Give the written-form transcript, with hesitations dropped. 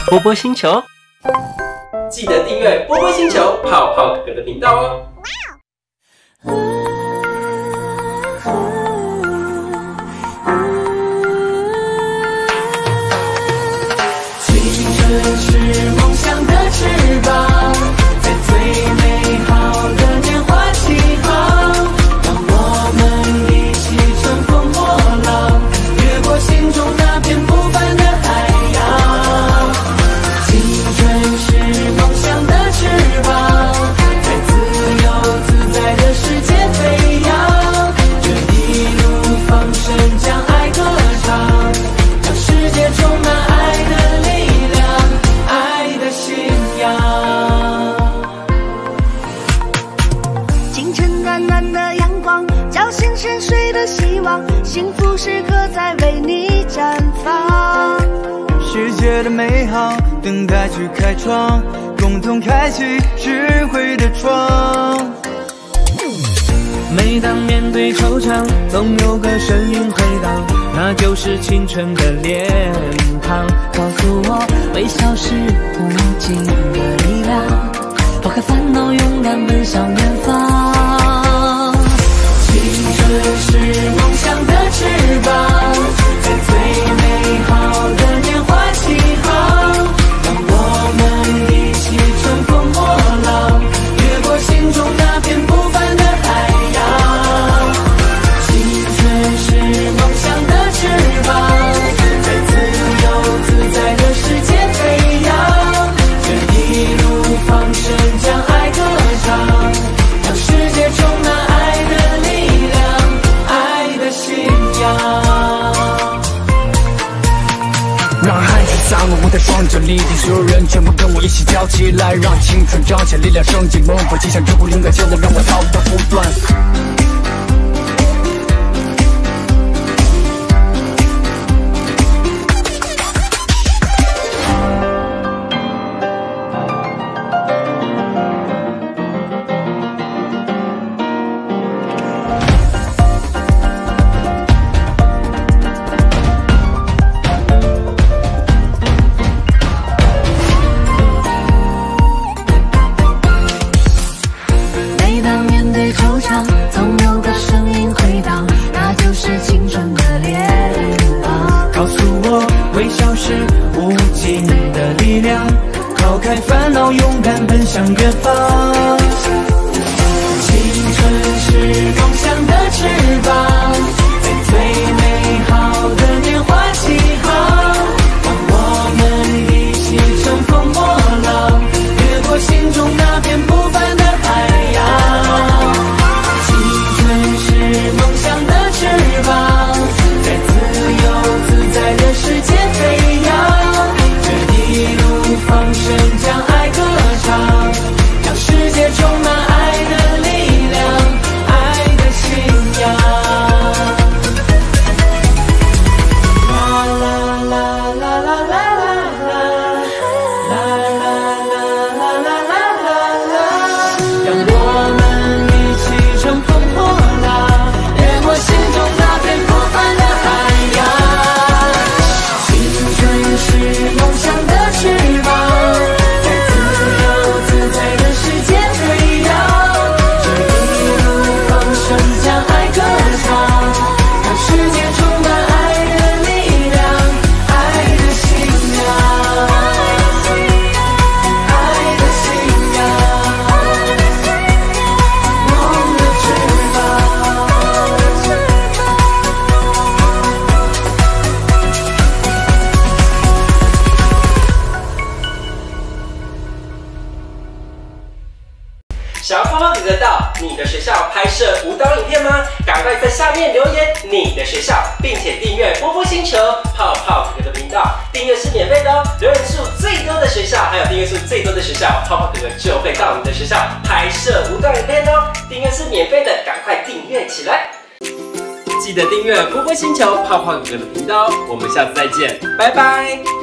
波波星球，记得订阅波波星球泡泡哥哥的频道哦。 青春是梦想的翅膀，在最美好的年华起航，让我们一起乘风破浪，越过心中那片不凡的海洋。青春是梦想的翅膀，在自由自在的世界飞扬，这一路放声将爱歌唱，让世界充满爱的力量，爱的信仰。 清晨暖暖的阳光，叫醒沉睡的希望，幸福时刻在为你绽放。 世界的美好等待去开创，共同开启智慧的窗。 每当面对惆怅，总有个声音回荡，那就是青春的脸庞，告诉我微笑是无尽的力量，抛开烦恼，勇敢奔向远方。青春是梦想的翅膀，在最美好的年华起航，让我们一起乘风破浪，越过心中那片不凡的海洋。青春是梦想的翅膀，在自由自在的世界飞扬，这一路放声将爱歌唱，让世界充满爱的力量，爱的信仰。 让汗水洒落我的双脚，力挺所有人全部跟我一起跳起来，让青春彰显力量，升起猛火，气象之后灵感就能让我滔滔不断。 每当面对惆怅，总有个声音回荡，那就是青春的脸庞，告诉我微笑是无尽的力量，抛开烦恼，勇敢奔向远方。青春是梦想的翅膀，在最美好的年华起航，让我们一起乘风破浪，越过心中那片不凡的海洋。青春是梦想的翅膀，在自由自在的世界飞扬，这一路放声将爱歌唱，让世界充满爱的力量，爱的信仰。啦啦啦啦啦啦啦啦，啦啦啦啦啦啦啦，让我们一起乘风破浪，越过心中那片不凡的海洋。青春是梦想的翅膀，在自由自在的世界飞扬，这一路放声将爱歌唱，让世界充满爱的力量，爱的信仰，爱的信仰，梦的翅膀。 想要泡泡哥哥到你的学校拍摄舞蹈影片吗？赶快在下面留言你的学校，并且订阅波波星球泡泡哥哥的频道。订阅是免费的哦，留言数最多的学校，还有订阅数最多的学校，泡泡哥哥就会到你的学校拍摄舞蹈影片哦。订阅是免费的，赶快订阅起来！记得订阅波波星球泡泡哥哥的频道哦。我们下次再见，拜拜。